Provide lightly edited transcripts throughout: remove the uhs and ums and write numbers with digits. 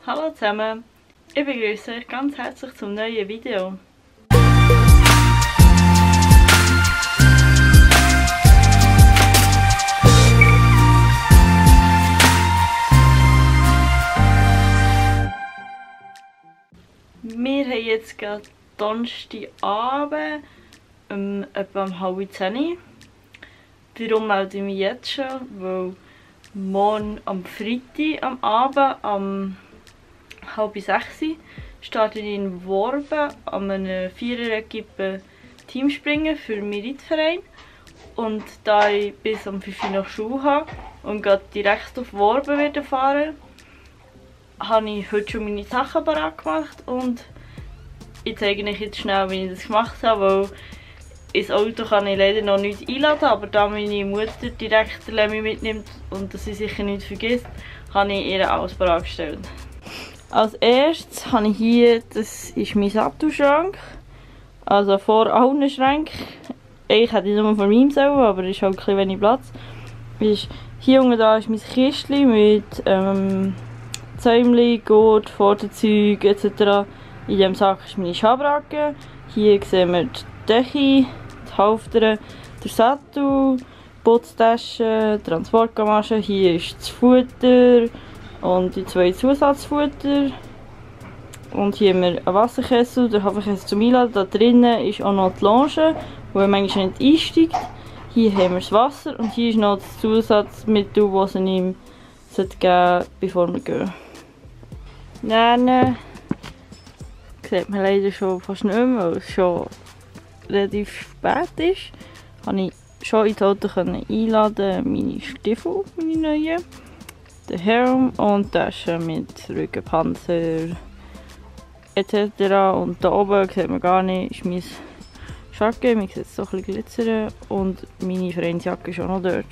Hallo zusammen, ich begrüße euch ganz herzlich zum neuen Video. Wir haben jetzt gerade Donnerstagabend, etwa um 9:30. Warum melde ich mich jetzt schon? Weil morgen am Freitag am Abend um 5:30 starte ich in Worben an einem 4er-Equipe Teamspringen für meinen Reitverein. Und da ich bis um 5 Uhr noch Schule habe und gerade direkt auf Worben werde fahren, habe ich heute schon meine Sachen bereit gemacht und ich zeige euch jetzt schnell, wie ich das gemacht habe, weil ins Auto kann ich leider noch nichts einladen, aber da meine Mutter direkt Lemmy mitnimmt und dass sie sicher nichts vergisst, habe ich ihr alles bereit gestellt. Als erstes habe ich hier, das ist mein Sattelschrank, also vor allen Schränken. Ich hätte nur von meinem selber, aber es ist halt ein bisschen wenig Platz. Hier unten da ist mein Kistchen mit Zäumchen, Gurt, Vorderzeug etc. In diesem Sack ist meine Schabracke. Hier sehen wir die Decke, die Halfter, der Sattel, Putztasche, Transportgamaschen. Hier ist das Futter und die 2 Zusatzfutter. Und hier haben wir einen Wasserkessel, den Hafenkessel zum Einladen. Da drinnen ist auch noch die Lounge, wo man manchmal nicht einsteigt. Hier haben wir das Wasser und hier ist noch das Zusatzmittel, das es ihm geben sollte, bevor wir gehen. Dann sieht man leider schon fast nicht mehr, weil es schon relativ spät ist. Konnte ich schon ins Auto einladen, meine Stiefel, meine neuen, den Helm und Tasche mit Rückenpanzer etc. Und da oben sieht man gar nicht, ist mein Jacke, man sieht es so ein bisschen glitzern und meine Vereinsjacke ist auch noch dort.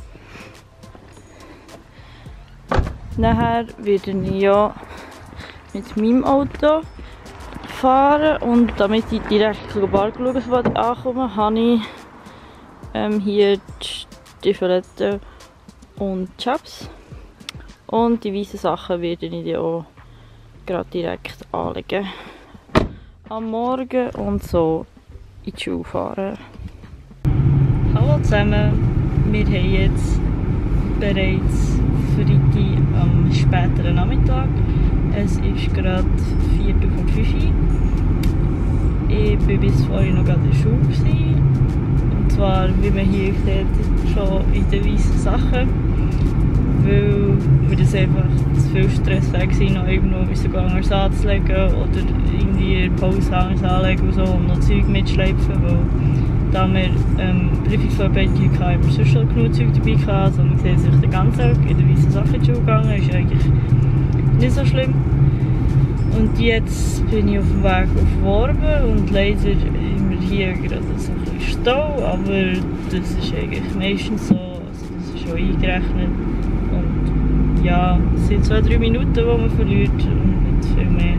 Nachher werde ich ja mit meinem Auto fahren und damit ich direkt Park ankomme, habe ich hier die Stiefeletten und die Chaps. Und die weißen Sachen werde ich dann auch gerade direkt anlegen. Am Morgen und so in die Schule fahren. Hallo zusammen, wir haben jetzt bereits Freitag am späteren Nachmittag. Es ist gerade 4:45 Uhr. Ich war bis vorhin noch gerade in der Schule. Und zwar, wie man hier sieht, schon in den weißen Sachen. Weil das einfach zu viel Stress war, noch irgendwo anders anzulegen oder irgendwie in der Pause anders anlegen und so und noch Zeug mitschleifen. Weil da wir Prüfungsvorbereitung hatten, haben wir sonst schon genug Zeug dabei gehabt. Also man sieht sich den ganzen Tag in den weißen Sachen in die Schule gegangen. Ist eigentlich nicht so schlimm. Und jetzt bin ich auf dem Weg auf Worben und leider haben wir hier gerade so ein bisschen Stau, aber das ist eigentlich meistens so, also das ist schon eingerechnet. Und ja, es sind 2-3 Minuten, die man verliert und nicht viel mehr.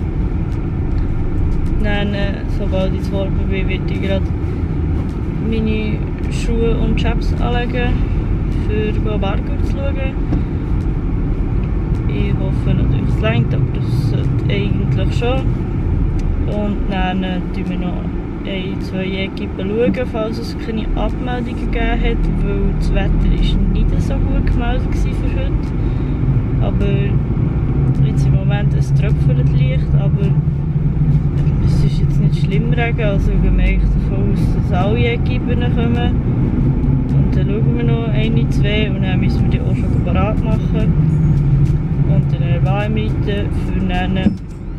Dann, sobald ich zu Worben bin, werde ich gerade meine Schuhe und Chaps anlegen, für Bargurt zu schauen. Ich hoffe natürlich, es reicht, aber das sollte eigentlich schon. Und dann schauen wir noch 1-2 Equipen schauen, falls es keine Abmeldungen gegeben hat, weil das Wetter war nicht so gut gemeldet für heute. Aber jetzt im Moment es tröpfelt leicht, aber es ist jetzt nicht schlimm Regen, also wir gehen eigentlich davon aus, dass alle Equipen kommen. Und dann schauen wir noch 1-2 und dann müssen wir die auch schon parat machen. Und dann warm reiten, für dann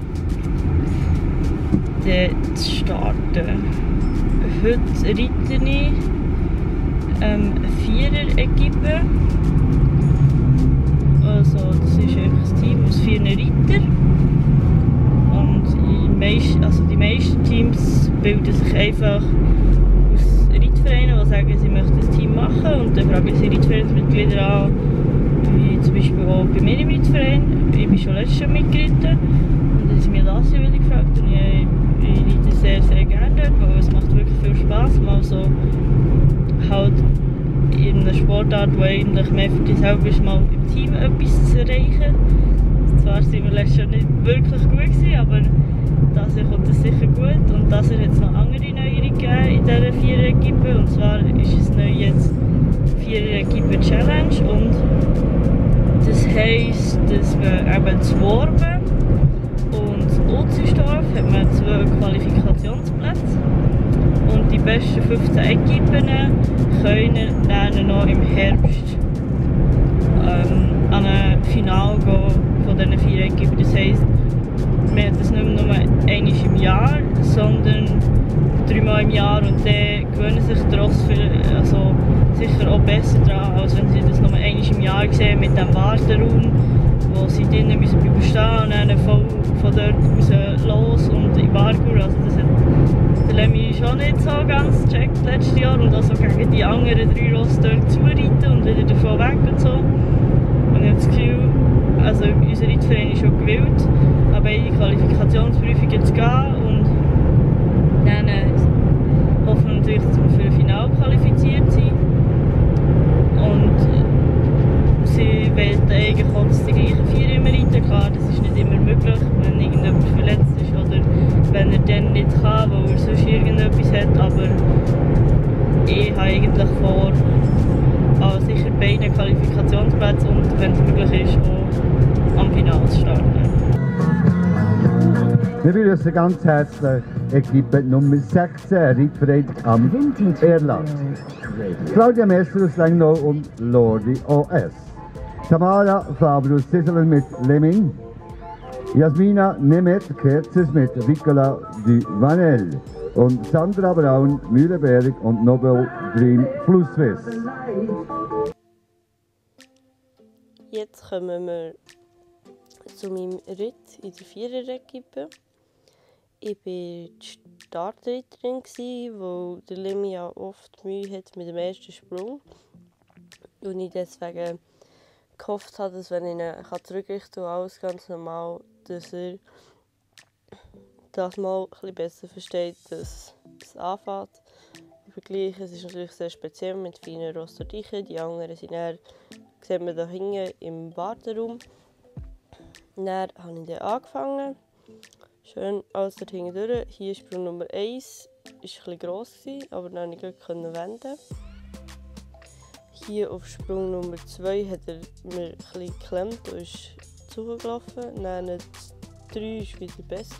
zu starten. Heute reite ich eine 4er-Equipe. Also das ist ein Team aus 4 Reitern. Und die meisten Teams bilden sich einfach aus Reitvereinen, die sagen, sie möchten ein Team machen. Und dann fragen sie Reitvereinsmitglieder an, wie zum Beispiel auch bei mir im Reitverein. Ich bin schon letztes Jahr mitgeritten und dann haben sie mich das Jahr wieder gefragt und ich reite sehr, sehr gerne dort, weil es macht wirklich viel Spass, mal so halt in einer Sportart, die eigentlich mehr für dich selber ist, mal im Team etwas zu erreichen. Zwar waren wir war schon nicht wirklich gut gewesen, aber dieses Jahr kommt es sicher gut. Und dieses Jahr hat es noch andere Neuerungen gegeben in dieser 4er-Equipe. Und zwar ist es neu jetzt 4er-Equipe-Challenge. Und das heisst, dass man eben zu Worben und Utzenstorf hat man 2 Qualifikationsplätze. Und die besten 15 Equipen können dann noch im Herbst an ein Finale gehen von diesen 4 Equipen. Das heisst, wir haben das nicht mehr nur einmal im Jahr, sondern 3-mal im Jahr, und dann gewöhnen sich die Rosse sicher auch besser daran, als wenn sie das nur einmal im Jahr sehen mit dem Warteraum, wo sie drinnen müssen bleiben stehen und dann voll von dort raus los und in Parkour. Also das hat der Lemmy schon nicht so ganz gecheckt letztes Jahr, und auch so gegen die anderen 3 Rosse dort zureiten und wieder davon weg und so. Und ich habe das Gefühl, also unser Reitverein ist schon gewillt, an beide Qualifikationsprüfungen zu gehen, und dann hoffen wir natürlich, dass wir für ein Finale qualifiziert sind. Und sie wollen eigentlich auch die gleichen 4 immer reiten. Klar, das ist nicht immer möglich, wenn irgendjemand verletzt ist oder wenn er dann nicht kann, weil er sonst irgendetwas hat. Aber ich habe eigentlich vor, sicher beide Qualifikationsplätze und, wenn es möglich ist, auch am Finale zu starten. Wir begrüßen ganz herzlich Equipe Nummer 16, Reitverein am Erlach. Claudia Messer aus Lengnau und Lordi OS. Tamara Faber aus Sisselen mit Lemming. Jasmina Nemeth Kerzes mit Ricola du Vanel. Und Sandra Braun, Mühlenberg und Nobel Dream Flusswiss. Jetzt kommen wir zu meinem Ritt in der 4er-Equipe. Ich war die Startreiterin, weil der Lemmy ja oft Mühe hat mit dem ersten Sprung. Und ich deswegen gehofft habe, dass, wenn ich ihn zurückrichten kann, alles ganz normal, dass er das mal ein bisschen besser versteht, dass es anfängt. Aber gleich, es ist natürlich sehr speziell mit feinen Rosterdeichen. Die anderen sind dann, sieht man da hinten im Warteraum. Dann habe ich dann angefangen. Schön alles dort hinten durch. Hier Sprung Nummer 1 war ein bisschen gross, aber dann konnte ich gut wenden. Hier auf Sprung Nummer 2 hat er mir ein bisschen geklemmt und ist zugelaufen. Dann 3 war wieder besser.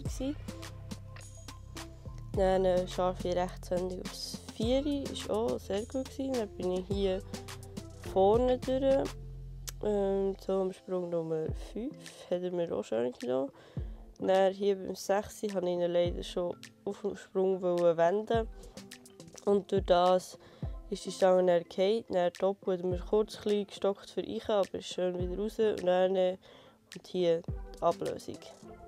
Dann eine scharfe Rechtswendung aufs 4 war auch sehr gut. Dann bin ich hier vorne durch. Zum Sprung Nummer 5 hat er mir auch schön genommen. Dann hier beim 6 wollte ich ihn leider schon auf dem Sprung wenden. Und durch das ist die Stange dann gefallen. Dann top hat er mir kurz ein gestockt für ich, aber ist schön wieder raus. Und dann und hier die Ablösung.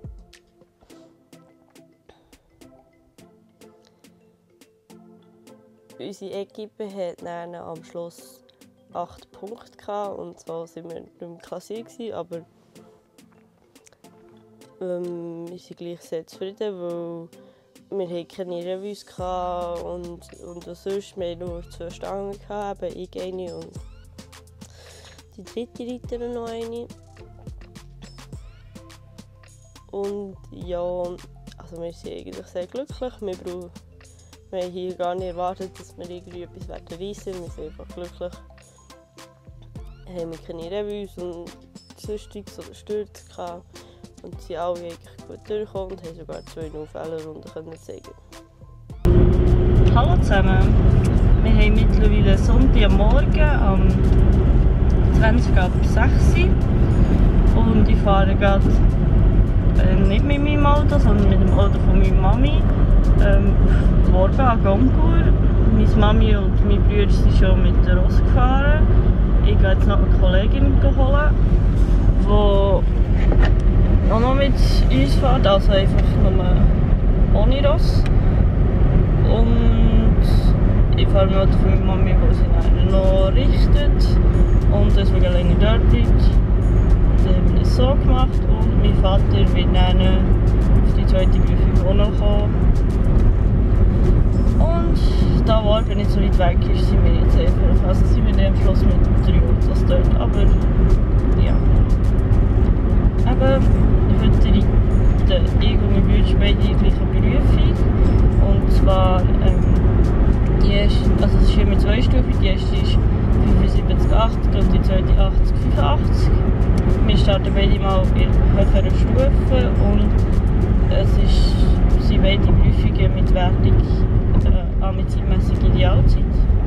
Unsere Equipe hat dann am Schluss 8 Punkte gehabt, und so waren wir nicht mehr klassiert, aber wir sind gleich sehr zufrieden, weil wir keine Revues hatten und sonst wir nur 2 Stangen gehabt, eben ich eine und die dritte Reiterin noch eine. Und ja, also wir sind eigentlich sehr glücklich. Wir haben hier gar nicht erwartet, dass wir irgendwie etwas reissen werden. Wir sind einfach glücklich. Wir haben keine Revues und sonstiges oder Stürze gehabt. Und sie alle eigentlich gut durchgekommen und haben sogar 2 Fehlerrunden zeigen. Hallo zusammen! Wir haben mittlerweile Sonntag am Morgen um 20 ab 6 Uhr. Und ich fahre gerade nicht mit meinem Auto, sondern mit dem Auto von meiner Mami auf Worben an Goncourt. Meine Mami und meine Brüder sind schon mit der Ross gefahren. Ich gehe jetzt noch eine Kollegin holen, die auch noch mit uns fährt, also einfach nur ohne Ross. Und ich fahre mit dem Auto von meiner Mami, die sie dann noch richtet. Und deswegen länger dort. Dann haben wir das so gemacht und mein Vater wird dann auf die zweite Prüfung auch noch kommen. Und da Worben nicht so weit weg ist, sind wir jetzt einfach, also sind wir dann am Schluss mit 3 Autos dort, aber ja. Aber ich würde ist beide die gleiche Prüfung. Und zwar, die erste, also es ist immer zweistufig, die erste ist 75/80 und die zweite 80/85. Wir starten beide mal in höheren Stufen und sind beide Prüfungen mit Wertung mit zeitmäßig Idealzeit.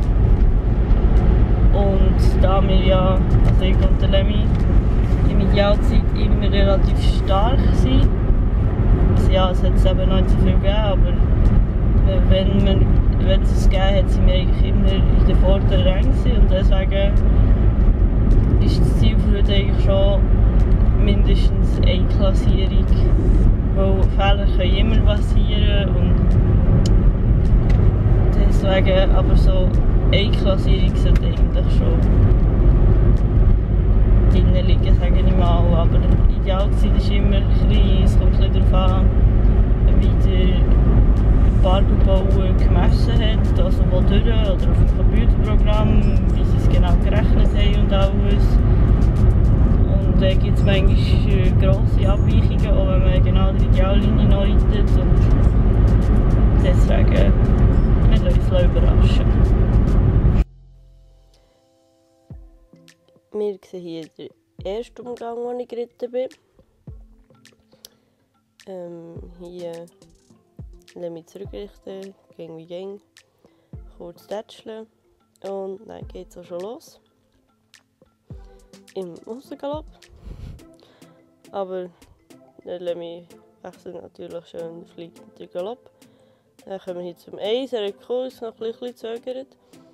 Und da wir ja, also ich und der Lemmy, in Idealzeit immer relativ stark sind, also ja, es hat es eben noch nicht so viel gegeben, aber wenn es gegeben hat, sind wir eigentlich immer in den vorderen Rängen und deswegen ist das Ziel für heute eigentlich schon mindestens eine Klassierung, weil Fehler können immer passieren und deswegen, aber so eine Klassierung sollte eigentlich schon drin liegen, sage ich mal, aber die Idealzeit ist immer klein, es kommt ein bisschen darauf an, wie der Bargelbauer gemessen hat, also wo durch oder auf dem Computerprogramm, wie sie es genau gerechnet haben und alles. Und da gibt es manchmal grosse Abweichungen, auch wenn man genau die Ideallinie noch reitet. Und deswegen, wir lassen uns überraschen. Wir sehen hier den ersten Umgang, den ich geritten bin. Hier lasse mich zurückrichten, ging wie ging, kurz tätscheln und dann geht es auch schon los. Im Aussengalopp. Aber der Lemmy wechselt natürlich schön, fliegt mit dem Galopp. Dann kommen wir hier zum Eis, er hat kurz noch ein bisschen gezögert.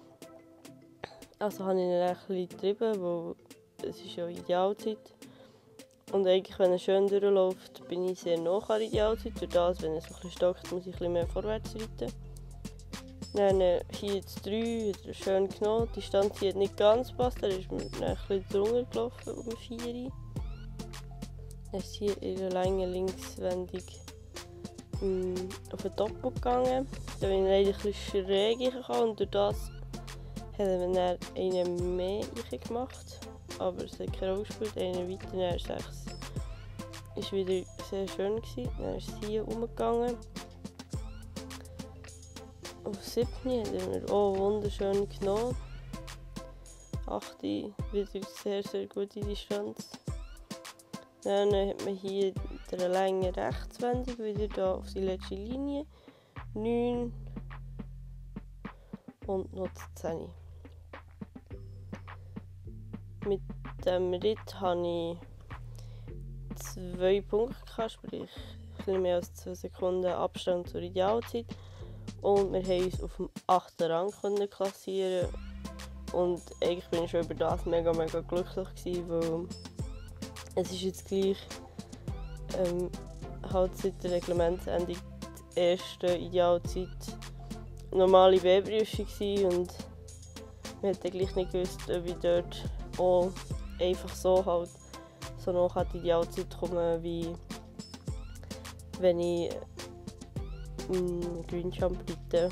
Also habe ich ihn ein bisschen getrieben, weil es ist ja Idealzeit. Und eigentlich, wenn er schön durchläuft, bin ich sehr nah an der Idealzeit. Durch das, wenn er so ein bisschen stockt, muss ich ein bisschen mehr vorwärts reiten. Dann hier jetzt 3, hat er schön genommen. Die Distanz hat nicht ganz gepasst, er ist mir ein bisschen drunter gelaufen um 4. Er ist hier in der langen Linkswendung auf den Topo gegangen. Da bin ich leider ein bisschen schräg gekommen und durch das hat er dann einen mehr gemacht. Aber es hat keine Rolle gespielt, einen weiter, dann 6. Es war wieder sehr schön gewesen. Dann ist es hier rumgegangen. Auf 7 hat er mir auch wunderschön genommen. 8 wieder sehr, sehr gute Distanz. Dann hat man hier eine lange Rechtswendung, wieder hier auf die letzte Linie. 9 und noch 10. Mit dem Ritt hatte ich 2 Punkte gehabt, sprich etwas mehr als 2 Sekunden Abstand zur Idealzeit. Und wir konnten uns auf dem 8. Rang klassieren. Und eigentlich bin ich schon über das mega glücklich gewesen, weil es ist jetzt gleich halt seit der Reglementsendung die erste Idealzeit normale B-Prüfung und wir hätten gleich nicht gewusst, ob ich dort auch einfach so halt so noch an die Idealzeit kommen, wie wenn ich Green Jump reite.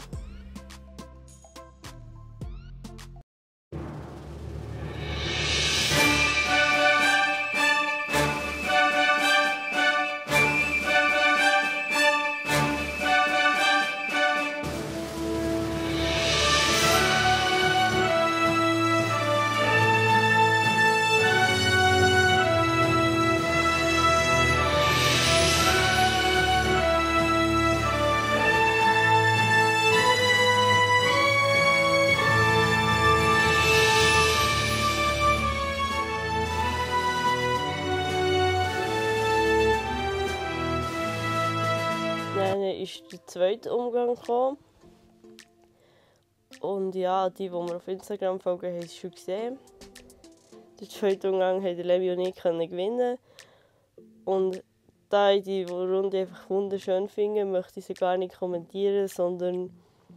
Dann ist der zweite Umgang gekommen. Und ja, die mir auf Instagram folgen, haben es schon gesehen. Den zweiten Umgang haben Levi und ich gewinnen. Und da ich die Runde einfach wunderschön finde, möchte ich sie gar nicht kommentieren, sondern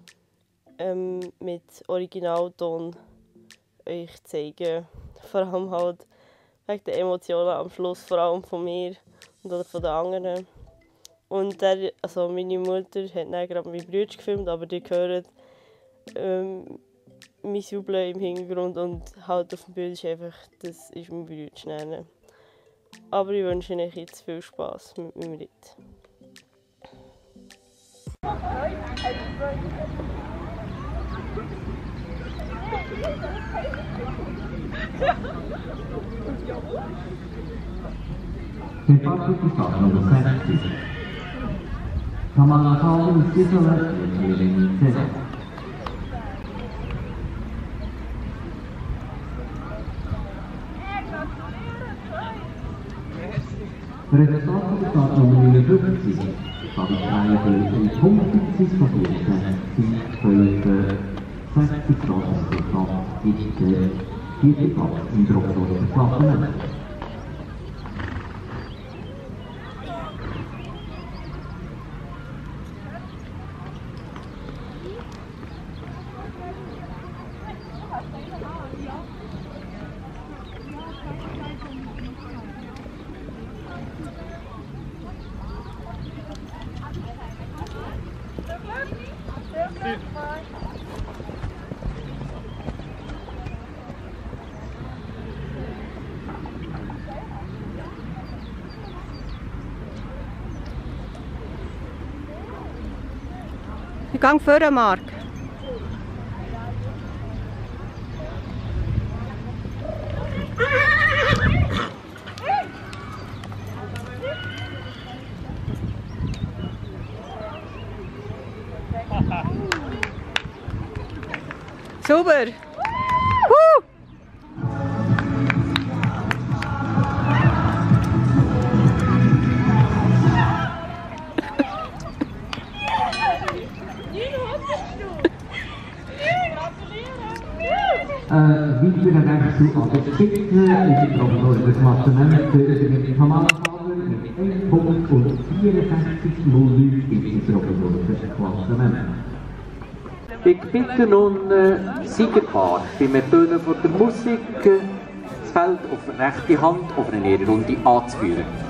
mit Originalton euch zeigen. Vor allem halt wegen der Emotionen am Schluss, vor allem von mir und von den anderen. Und also meine Mutter hat dann gerade meinen Bruder gefilmt, aber die hören mein Jubeln im Hintergrund und halt auf dem Bild ist einfach, das ist mein Bruder. Aber ich wünsche euch jetzt viel Spass mit meinem Ritt. Reparto di Stato numero 7. Tamara Paolo Sisola e Eleni Resultato di Stato numero 50. Fabrikreier in Punkten von 60 Graden ist der vierte Platz im Druckroten Klassement. Ich gehe vor, Marc. Super! Weiter Wechsel an der Spitze in die Prognose des Klassements mit Tamara Paolo mit 1 Punkt und 64,09 gibt es Prognose des Klassements. Ich bitte nun Siegerpaar beim Ertönen von der Musik das Feld auf rechte Hand auf eine Runde anzuführen.